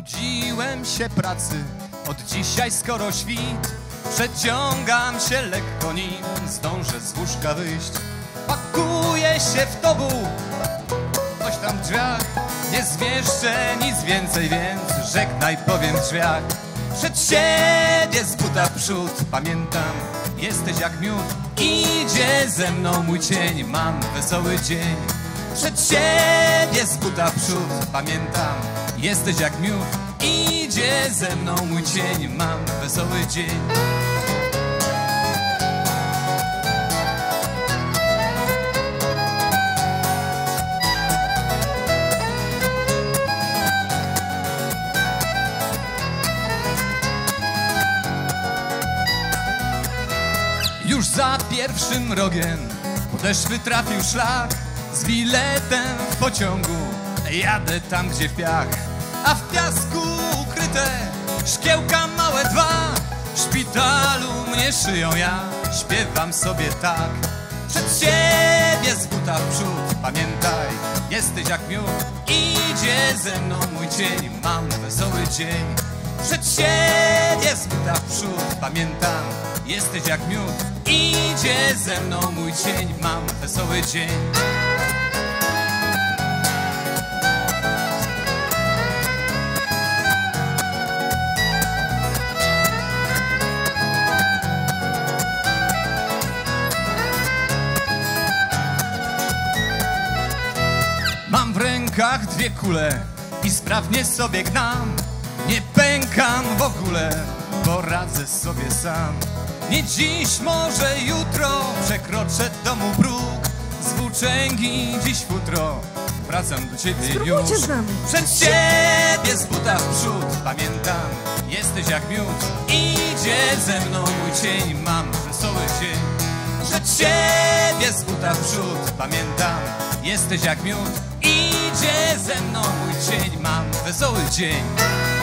Znudziłem się pracy, od dzisiaj skoro świt. Przeciągam się lekko, nim zdążę z łóżka wyjść. Pakuję się w tobu, coś tam w drzwiach. Nie zmieszczę nic więcej, więc żegnaj powiem w drzwiach. Przed siebie z buta w przód, pamiętam, jesteś jak miód. Idzie ze mną mój cień, mam wesoły dzień. Przed siebie z buta w przód, pamiętam, jesteś jak miód. Idzie ze mną mój cień, mam wesoły dzień. Już za pierwszym rogiem podeszwy trafił szlak. Z biletem w pociągu jadę tam, gdzie w piach. A w piasku ukryte szkiełka małe dwa. W szpitalu mnie szyją, ja śpiewam sobie tak. Przed siebie z buta w przód, pamiętaj, jesteś jak miód. Idzie ze mną mój cień, mam wesoły dzień. Przed siebie z buta w przód, pamiętam, jesteś jak miód. Idzie ze mną mój cień, mam wesoły dzień. Mam w rękach dwie kule i sprawnie sobie gnam. Nie pękam w ogóle, bo radzę sobie sam. Nie dziś, może jutro przekroczę domu próg. Z włóczęgi dziś futro, wracam do ciebie już. Przed siebie z buta w przód, pamiętam, jesteś jak miód. Idzie ze mną mój cień, mam wesoły dzień. Przed siebie z buta w przód, pamiętam, jesteś jak miód. Idzie ze mną mój cień, mam wesoły dzień.